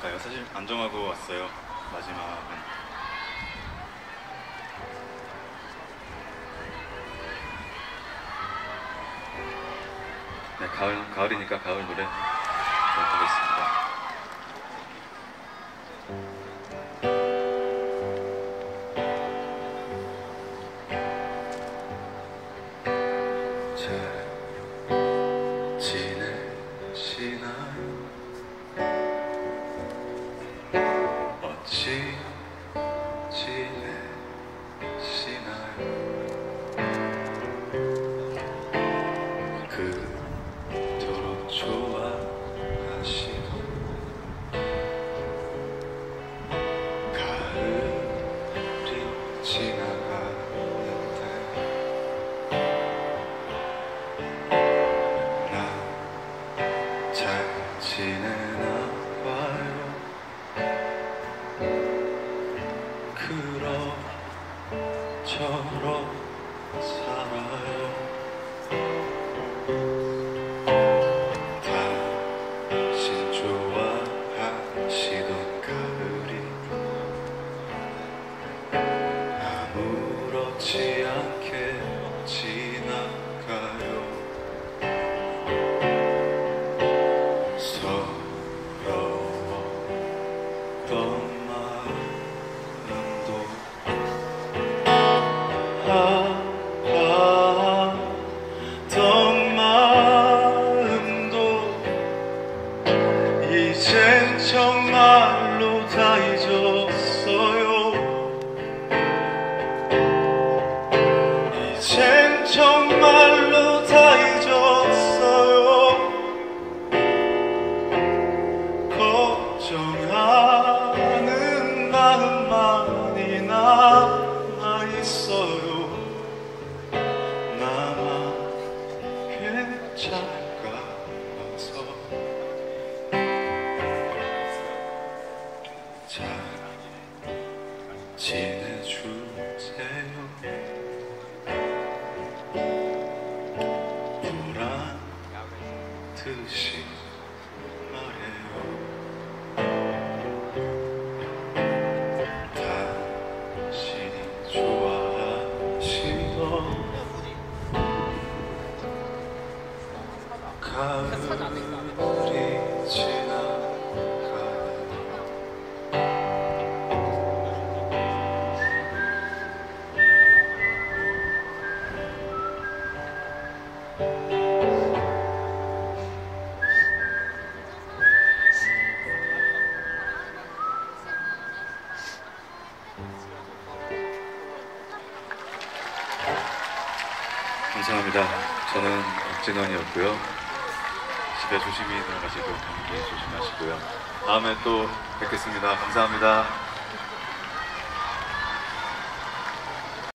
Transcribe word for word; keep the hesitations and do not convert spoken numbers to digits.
할까요? 사실 안 정하고 왔어요. 마지막은 네, 가을, 가을이니까 가을 노래 하겠습니다. 잘 지내시나요? 어찌 지내시나요? 그토록 좋아하시던 가을이 지나가는데 나 잘 지내나 봐요. 그럭저럭 살아요. 당신 좋아하시던 가을이 아무렇지 않게 지나가요. 서러웠던 마음도 아팠던 마음도 이젠 정말로 다 잊었어요. 이젠 정말로 다 잊었어요. 걱정하는 마음만이 남아있어요. 나만 괜찮을까 봐서 잘 지내주세요. 보란 듯이 말해요. 당신이 좋아하시던 가을이 지나가요. 감사합니다. 저는 박진원이었고요. 집에 조심히 들어가시고 감기 조심하시고요. 다음에 또 뵙겠습니다. 감사합니다.